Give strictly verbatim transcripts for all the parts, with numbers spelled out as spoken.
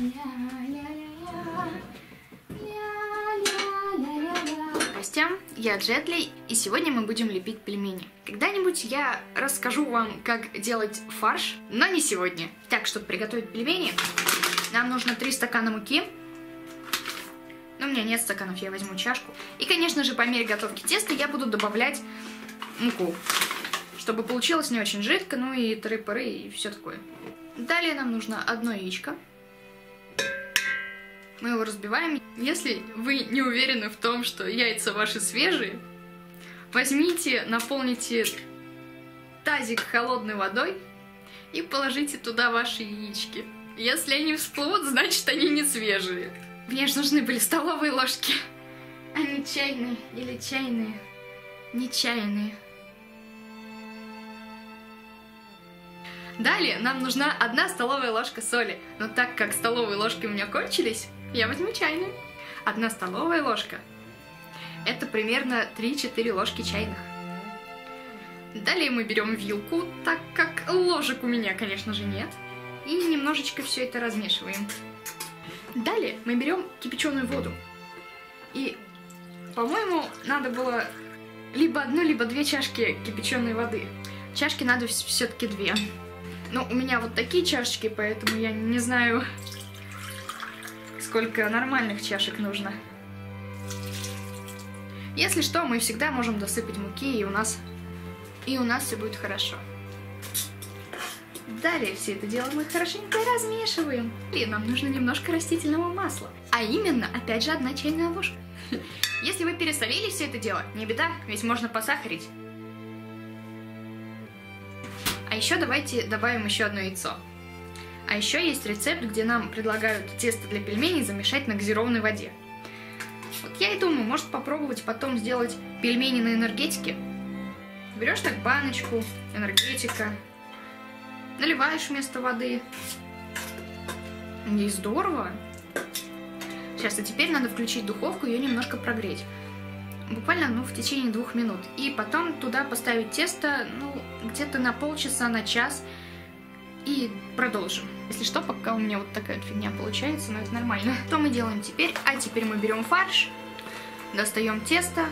Гостям, я Джетли, и сегодня мы будем лепить пельмени. Когда-нибудь я расскажу вам, как делать фарш, но не сегодня. Так, чтобы приготовить пельмени, нам нужно три стакана муки. Но у меня нет стаканов, я возьму чашку. И, конечно же, по мере готовки теста я буду добавлять муку, чтобы получилось не очень жидко, ну и тыры-пыры и все такое. Далее нам нужно одно яичко. Мы его разбиваем. Если вы не уверены в том, что яйца ваши свежие, возьмите, наполните тазик холодной водой и положите туда ваши яички. Если они всплывут, значит они не свежие. Мне же нужны были столовые ложки, а не чайные или чайные, не чайные. Далее нам нужна одна столовая ложка соли, но так как столовые ложки у меня кончились, я возьму чайную. Одна столовая ложка — это примерно три-четыре ложки чайных. Далее мы берем вилку, так как ложек у меня, конечно же, нет, и немножечко все это размешиваем. Далее мы берем кипяченую воду. И, по-моему, надо было либо одну, либо две чашки кипяченой воды. Чашки надо все-таки две. Но у меня вот такие чашечки, поэтому я не знаю, сколько нормальных чашек нужно. Если что, мы всегда можем досыпать муки, и у нас, и у нас все будет хорошо. Далее все это дело мы хорошенько размешиваем. И нам нужно немножко растительного масла. А именно, опять же, одна чайная ложка. Если вы пересолили все это дело, не беда, ведь можно посахарить. А еще давайте добавим еще одно яйцо. А еще есть рецепт, где нам предлагают тесто для пельменей замешать на газированной воде. Вот я и думаю, может попробовать потом сделать пельмени на энергетике. Берешь так баночку, энергетика, наливаешь вместо воды. И здорово. Сейчас, а теперь надо включить духовку и ее немножко прогреть. Буквально, ну, в течение двух минут. И потом туда поставить тесто, ну, где-то на полчаса, на час. И продолжим. Если что, пока у меня вот такая вот фигня получается, но это нормально. Что мы делаем теперь? А теперь мы берем фарш, достаем тесто.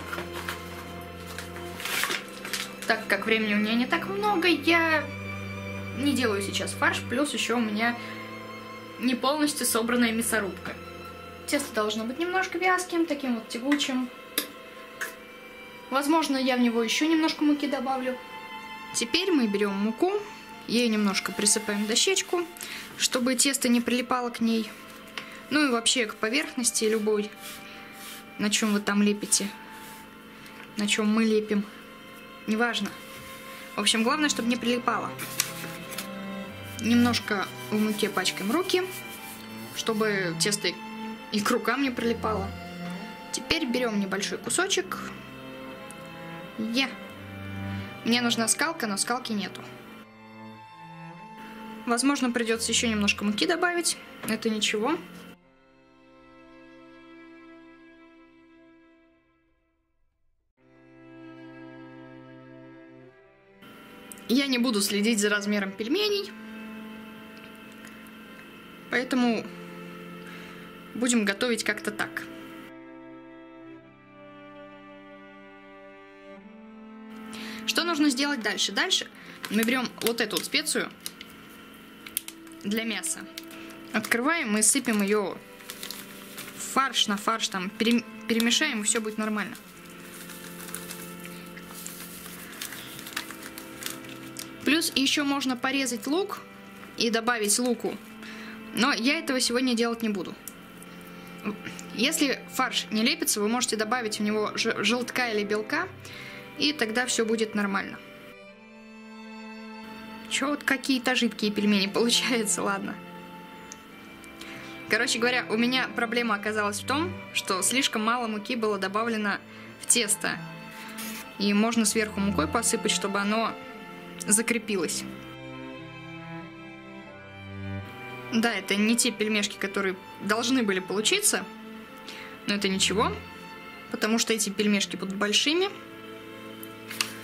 Так как времени у меня не так много, я не делаю сейчас фарш, плюс еще у меня не полностью собранная мясорубка. Тесто должно быть немножко вязким, таким вот тягучим. Возможно, я в него еще немножко муки добавлю. Теперь мы берем муку, ее немножко присыпаем в дощечку, чтобы тесто не прилипало к ней. Ну и вообще к поверхности любой, на чем вы там лепите, на чем мы лепим, неважно. В общем, главное, чтобы не прилипало. Немножко в муке пачкаем руки, чтобы тесто и к рукам не прилипало. Теперь берем небольшой кусочек. Я. Мне нужна скалка, но скалки нету. Возможно, придется еще немножко муки добавить. Это ничего. Я не буду следить за размером пельменей. Поэтому будем готовить как-то так. Что нужно сделать дальше? Дальше мы берем вот эту вот специю для мяса. Открываем и сыпем ее в фарш, на фарш, там перемешаем, и все будет нормально. Плюс еще можно порезать лук и добавить луку. Но я этого сегодня делать не буду. Если фарш не лепится, вы можете добавить в него желтка или белка, и тогда все будет нормально. Че вот какие-то жидкие пельмени получаются, ладно. Короче говоря, у меня проблема оказалась в том, что слишком мало муки было добавлено в тесто. И можно сверху мукой посыпать, чтобы оно закрепилось. Да, это не те пельмешки, которые должны были получиться, но это ничего, потому что эти пельмешки будут большими.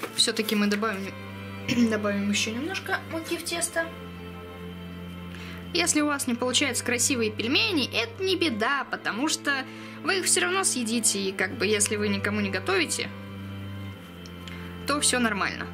Все-таки мы добавим, добавим еще немножко муки в тесто. Если у вас не получаются красивые пельмени, это не беда, потому что вы их все равно съедите, и как бы если вы никому не готовите, то все нормально.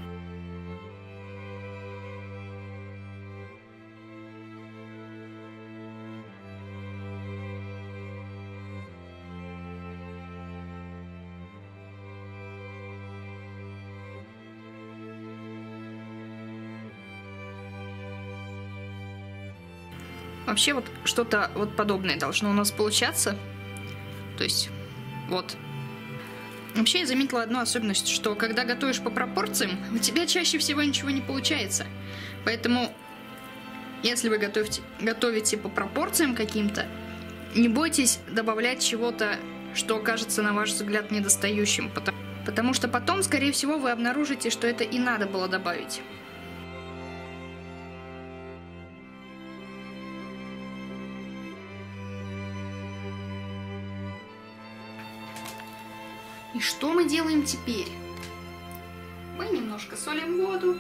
Вообще вот что-то вот подобное должно у нас получаться. То есть, вот. Вообще я заметила одну особенность, что когда готовишь по пропорциям, у тебя чаще всего ничего не получается. Поэтому, если вы готовите, готовите по пропорциям каким-то, не бойтесь добавлять чего-то, что окажется, на ваш взгляд, недостающим. Потому, потому что потом, скорее всего, вы обнаружите, что это и надо было добавить. И что мы делаем теперь? Мы немножко солим воду.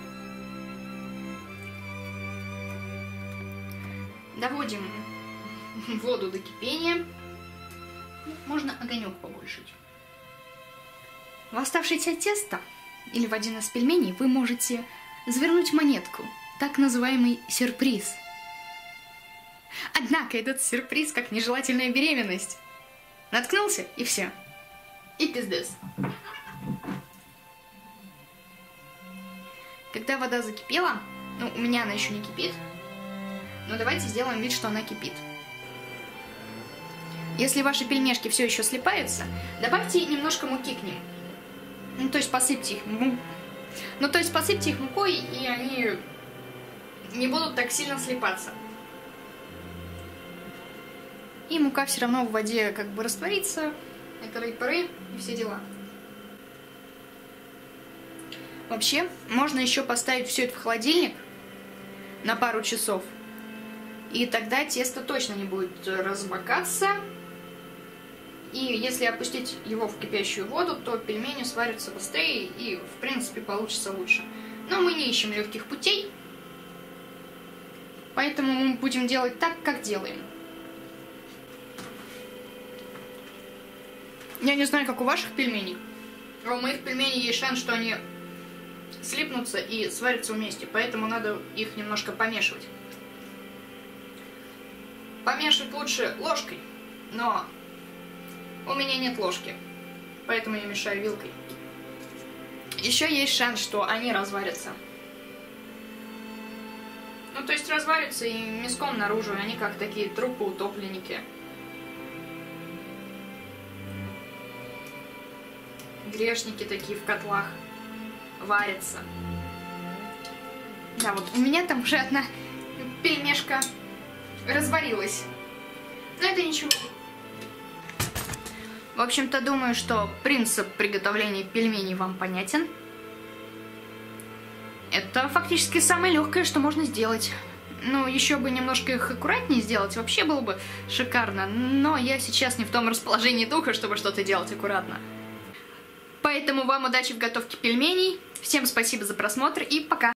Доводим воду до кипения. Можно огонек побольше. В оставшееся тесто или в один из пельменей вы можете завернуть монетку, так называемый сюрприз. Однако этот сюрприз как нежелательная беременность. Наткнулся и все. И пиздец. Когда вода закипела, ну, у меня она еще не кипит, но давайте сделаем вид, что она кипит. Если ваши пельмешки все еще слипаются, добавьте немножко муки к ним. Ну, то есть посыпьте их. Ну, то есть посыпьте их мукой, и они не будут так сильно слипаться. И мука все равно в воде как бы растворится. Это ры-пыры и все дела. Вообще, можно еще поставить все это в холодильник на пару часов. И тогда тесто точно не будет размокаться. И если опустить его в кипящую воду, то пельмени сварятся быстрее и, в принципе, получится лучше. Но мы не ищем легких путей. Поэтому мы будем делать так, как делаем. Я не знаю, как у ваших пельменей, а у моих пельменей есть шанс, что они слипнутся и сварятся вместе, поэтому надо их немножко помешивать. Помешивать лучше ложкой, но у меня нет ложки, поэтому я мешаю вилкой. Еще есть шанс, что они разварятся. Ну, то есть разварятся и мяском наружу, они как такие трупы-утопленники. Грешники такие в котлах варятся. Да, вот у меня там уже одна пельмешка разварилась. Но это ничего. В общем-то, думаю, что принцип приготовления пельменей вам понятен. Это фактически самое легкое, что можно сделать. Ну, еще бы немножко их аккуратнее сделать, вообще было бы шикарно. Но я сейчас не в том расположении духа, чтобы что-то делать аккуратно. Поэтому вам удачи в готовке пельменей. Всем спасибо за просмотр и пока!